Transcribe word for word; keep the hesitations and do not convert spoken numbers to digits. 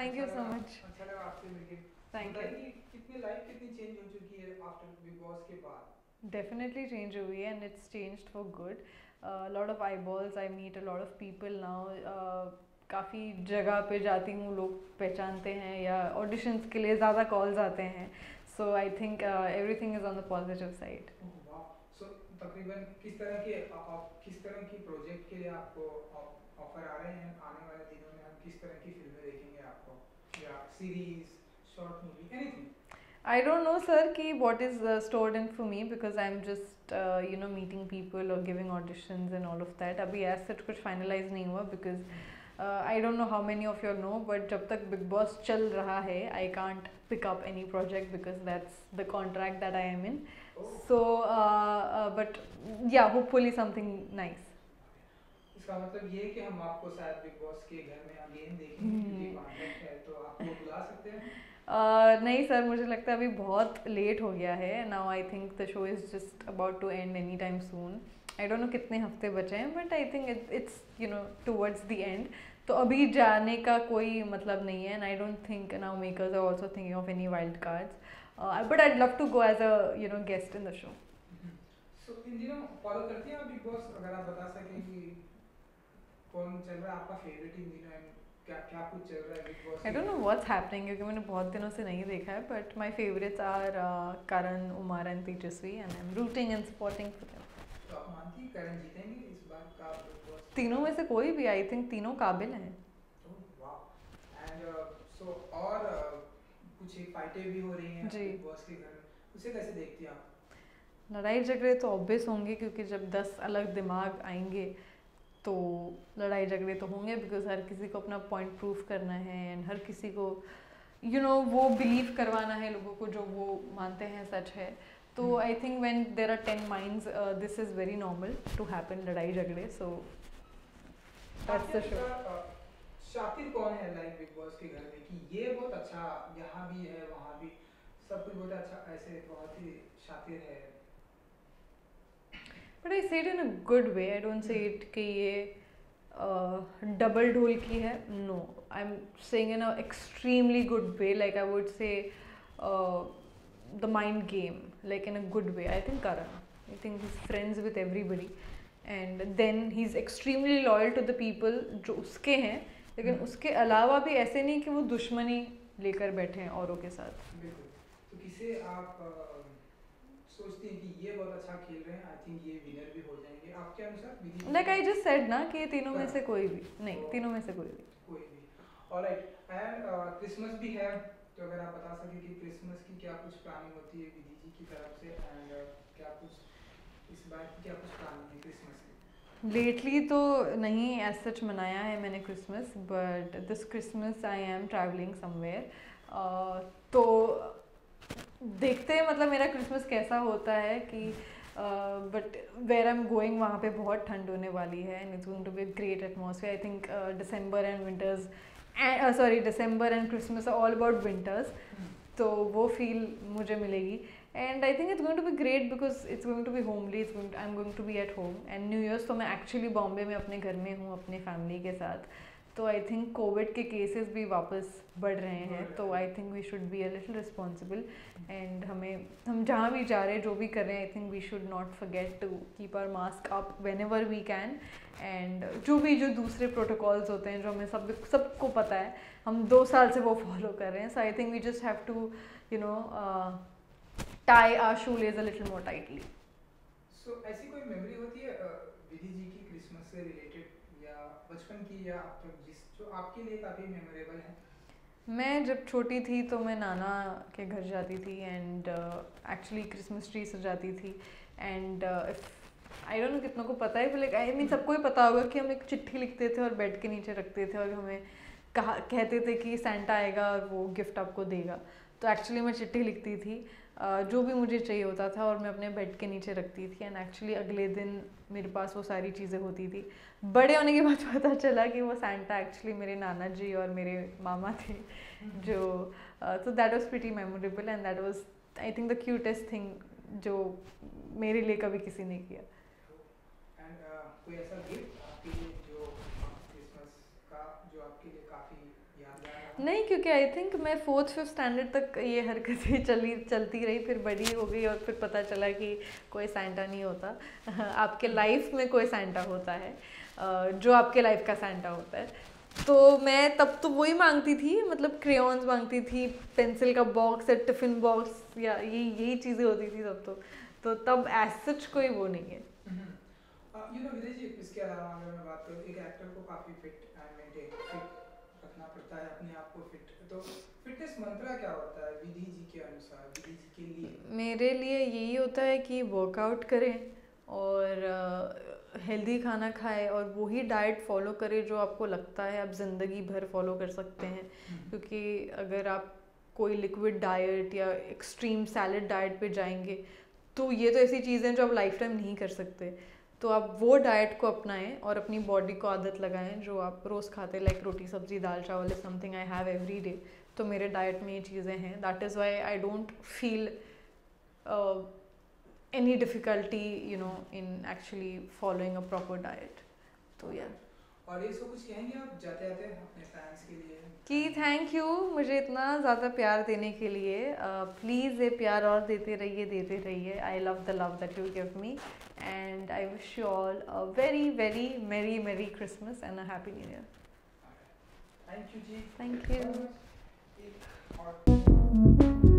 Thank अच्छा you so लगा much. अच्छा लगा आपसे मिलके। Thank you. बताइए कितनी लाइफ कितनी चेंज हो चुकी है आफ्टर बिग बॉस के बाद। डेफिनेटली चेंज हुई है and it's changed for good. Lot of eyeballs, I meet a lot of people now. काफ़ी जगह पे जाती हूँ, लोग पहचानते हैं, या ऑडिशंस के लिए ज़्यादा कॉल्स आते हैं। So I think everything is on the positive side. ओह वाह। सो तकरीबन किस तरह के आ- आप किस तरह की प्रोजेक्ट के लिए आपको ऑफर आ रहे हैं आने वाले दिनों में, हम किस तरह की फिल्में देखेंगे आपको, या series, short movie, anything. I don't know, sir, ki what is uh, stored in for me because I'm just uh, you know meeting people or giving auditions and all of that. अभी as such कुछ finalize नहीं हुआ because uh, I don't know how many of you all know, but जब तक Big Boss चल रहा है, I can't pick up any project because that's the contract that I am in. Oh So, uh, uh, but yeah, hopefully something nice. इसका मतलब ये है कि हम आपको शायद बिग बॉस के घर में अगेन देखेंगे क्योंकि Hmm. कॉन्ट्रैक्ट है, तो आपको बुला सकते हैं हम। Uh, नहीं सर, मुझे लगता है अभी बहुत लेट हो गया है। Now I think the show is just about to end any time soon. I don't know कितने हफ्ते बचे हैं, but I think it's you know towards the end. तो अभी जाने का कोई मतलब नहीं है, and I don't think now makers are also thinking of any wild cards, but I love to go as a you know guest in the show. So इन दिनों फॉलो करती हैं आप बिग बॉस, अगर आप बता सकें कि कौन चल रहा है आपका फेवरेट इन दिनों, एंड क्या क्या कुछ चल रहा है बिग बॉस आई के डोंट नो घर में। व्हाट्स हैपनिंग, क्योंकि मैंने बहुत दिनों से नहीं देखा है, but my favourites are Karan, Umar and Tejasswi, and I am rooting and supporting for them. तो आप मानती हैं करण जीतेंगे इस बार का बिग बॉस तीनों में टाइटल। से कोई भी, आई थिंक तीनों काबिल हैं। ओह वाह। एंड सो और uh, कुछ एक फाइटें भी हो रही हैं जी। बिग बॉस के घर में, उसे कैसे देखती हैं आप। लड़ाई झगड़े तो ऑब्वियस होंगे, क्योंकि जब दस अलग दिमाग आएंगे तो लड़ाई झगड़े तो होंगे, बिकॉज हर किसी को अपना पॉइंट प्रूव करना है, एंड हर किसी को यू you नो know, वो बिलीव करवाना है लोगों को जो वो मानते हैं सच है। तो I think when there are ten minds, this is very normal to happen, लड़ाई झगड़े। सो दैट्स आपके द शो। अनुसार uh, शातिर कौन है लाइक बिग बॉस के घर में, कि ये बहुत अच्छा, यहाँ भी है वहाँ भी सब कुछ बहुत अच्छा, ऐसे बहुत ही शातिर है। But I say it in a good way, I don't say it कि ये डबल ढोल की है। No, I am saying in a extremely good way, like I would say the mind game, like in a good way. I think Karan, I think he is friends with everybody, and then he is extremely loyal to the people जो उसके हैं, लेकिन उसके अलावा भी ऐसे नहीं कि वो दुश्मनी लेकर बैठे हैं औरों के साथ। बिल्कुल। तो किसे आप अ, सोचती हैं कि ये बहुत अच्छा खेल रहे हैं, आई थिंक ये विनर भी हो जाएंगे आपके अनुसार, विधि जी लाइक के। आई जस्ट सेड ना कि ये तीनों में से Correct. कोई भी नहीं, तो तीनों में से कोई भी। कोई भी। ऑलराइट। एंड क्रिसमस भी है, तो अगर आप बता सकें कि क्रिसमस की क्या कुछ प्लानिंग होती है विधि जी की तरफ से, एंड क्या कुछ इस बार की क्या कुछ प्लानिंग है क्रिसमस की। लेटली तो नहीं एज सच मनाया है मैंने Christmas, but this Christmas I am travelling somewhere. तो देखते हैं मतलब मेरा क्रिसमस कैसा होता है, कि but where I am going वहाँ पे बहुत ठंड होने वाली है, and it's going to be great atmosphere. I think December and winters, sorry December and Christmas are all about winters, तो वो फील मुझे मिलेगी। And I think it's going to be great because it's going to be homely, it's going I am going to be at home. And new years तो मैं actually Bombay में अपने घर में हूँ अपने फैमिली के साथ। तो आई थिंक कोविड के केसेस भी वापस बढ़ रहे हैं, तो I think we should be a little responsible, and हमें हम जहाँ भी जा रहे हैं जो भी कर रहे हैं, I think we should not forget to keep our mask up whenever we can. And जो भी जो दूसरे प्रोटोकॉल्स होते हैं जो हमें सब सबको पता है, हम दो साल से वो फॉलो कर रहे हैं। So I think we just have to you know tie our shoelace a little more tightly. So so, ऐसी कोई मेमोरी होती है अ, विधि जी की क्रिसमस से रिलेटेड, या बचपन की, या अब तक जिस जो आपके लिए काफ़ी मेमोरेबल है। मैं जब छोटी थी तो मैं नाना के घर जाती थी, एंड एक्चुअली क्रिसमस ट्री सजाती थी, एंड आई डोंट नो कितनों को पता है, लाइक आई मीन सबको ही पता होगा कि हम एक चिट्ठी लिखते थे और बेड के नीचे रखते थे, और हमें कहा कहते थे कि सेंटा आएगा और वो गिफ्ट आपको देगा। तो एक्चुअली मैं चिट्ठी लिखती थी uh, जो भी मुझे चाहिए होता था, और मैं अपने बेड के नीचे रखती थी, एंड एक्चुअली अगले दिन मेरे पास वो सारी चीज़ें होती थी। बड़े होने के बाद पता चला कि वो सेंटा एक्चुअली मेरे नाना जी और मेरे मामा थे, जो तो that was pretty memorable, and that was I think the cutest thing जो मेरे लिए कभी किसी ने किया। एंड कोई ऐसा गिफ्ट आपके लिए जो आप क्रिसमस का जो आपके लिए काफ़ी यादगार रहा? नहीं, क्योंकि आई थिंक मैं फोर्थ फिफ्थ स्टैंडर्ड तक ये हरकतें चली चलती रही, फिर बड़ी हो गई और फिर पता चला कि कोई सैंटा नहीं होता आपके लाइफ में कोई सैंटा होता है, अ, जो आपके लाइफ का सैंटा होता है। तो मैं तब तो वही मांगती थी, मतलब क्रेयॉन्स मांगती थी, पेंसिल का बॉक्स या टिफ़िन बॉक्स, या यही यही चीज़ें होती थी तब तो तो तब एज सच कोई वो नहीं है। यू नो विदेश जी, इसके अलावा अगर मैं बात करूँ, एक एक्टर को काफ़ी फिट एंड मेंटेन फिट रखना पड़ता है अपने आप को फिट, तो फिटनेस मंत्रा क्या होता है विधि जी के अनुसार, विधि जी के लिए? मेरे लिए यही होता है कि वर्कआउट करें और हेल्दी खाना खाएं और वही डाइट फॉलो करें जो आपको लगता है आप ज़िंदगी भर फॉलो कर सकते हैं। क्योंकि अगर आप कोई लिक्विड डाइट या एक्सट्रीम सैलड डाइट पे जाएंगे तो ये तो ऐसी चीज़ें हैं जो आप लाइफ टाइम नहीं कर सकते। तो आप वो डाइट को अपनाएं और अपनी बॉडी को आदत लगाएं जो आप रोज़ खाते, लाइक रोटी सब्जी दाल चावल is something I have every day. तो मेरे डाइट में ये चीज़ें हैं, that is why I don't feel any difficulty you know in actually following a proper diet. तो या और ये सब कुछ कहेंगे आप जाते जाते अपने फैंस के लिए कि थैंक यू मुझे इतना ज़्यादा प्यार देने के लिए। प्लीज़ ये प्यार और देते रहिए देते रहिए। I love the love that you give me and I wish you all a very very merry merry Christmas and a happy new year. Thank you ji. Thank you. और